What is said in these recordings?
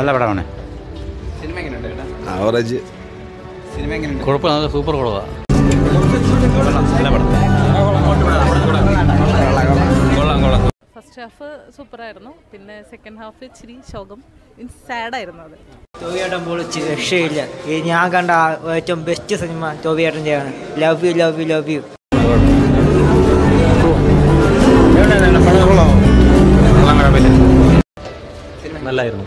നല്ല പടമാണ്. ആവറേജ്. കുഴപ്പമില്ല, സൂപ്പർ കുളവാ. ഫസ്റ്റ് ഹാഫ് സൂപ്പറായിരുന്നു, പിന്നെ സെക്കൻഡ് ഹാഫ് ഇച്ചിരി ശോകം, സാഡായിരുന്നു. അത് ടോവിയേട്ടൻ പൊളിച്ച് രക്ഷയില്ല. ഞാൻ കണ്ട ഏറ്റവും ബെസ്റ്റ് സിനിമ ടോവിയേട്ടൻ്റെയാണ്. Love you love you love you. നല്ലായിരുന്നു.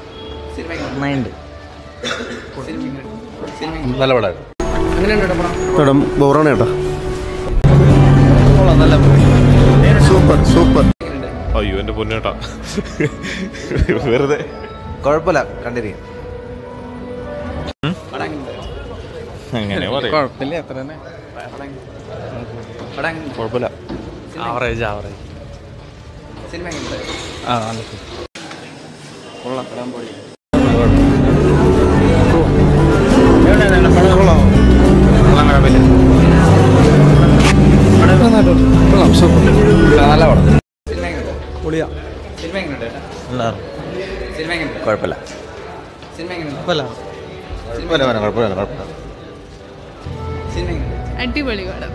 നല്ല പടമായിരുന്നു. പടം ബോറാണ് ചേട്ടാ. Super super. അയ്യോ എൻ്റെ പൊന്നേട്ടാ, വെറുതെ. കുഴപ്പമില്ല, കണ്ടിരിക്കും. അങ്ങനെ കുഴപ്പമില്ല, അത്ര തന്നെ. കുഴപ്പമില്ല. Average average. ആ നല്ല നല്ല പടം. പൊളിയാ. കുഴപ്പമില്ല. അടിപൊളി പടം.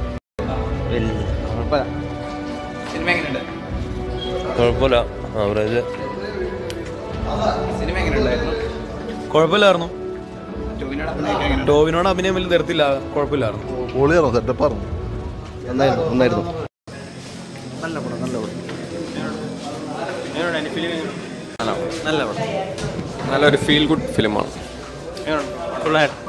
കുഴപ്പമില്ല, ആവറേജ്. കുഴപ്പമില്ലായിരുന്നു. ടോവിനോട് അഭിനയം വലിയ തരത്തില്ല, കുഴപ്പമില്ലായിരുന്നു. പൊളിയാണോ? സെറ്റപ്പായിരുന്നു. നന്നായിരുന്നു നന്നായിരുന്നു. നല്ല പടം, നല്ല പടം. നല്ല പടം. നല്ലൊരു ഫീൽ ഗുഡ് ഫിലിമാണ്.